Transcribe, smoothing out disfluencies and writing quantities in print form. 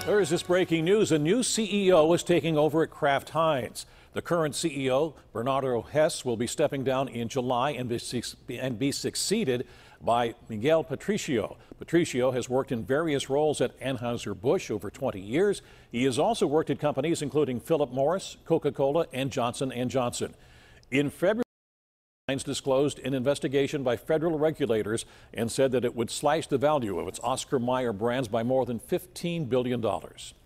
There is this breaking news. A new CEO is taking over at Kraft Heinz. The current CEO, Bernardo Hees, will be stepping down in July and be succeeded by Miguel Patricio. Patricio has worked in various roles at Anheuser-Busch over 20 years. He has also worked at companies including Philip Morris, Coca-Cola, and Johnson & Johnson. In February, Heinz disclosed an investigation by federal regulators and said that it would slash the value of its Oscar Mayer brands by more than $15 billion.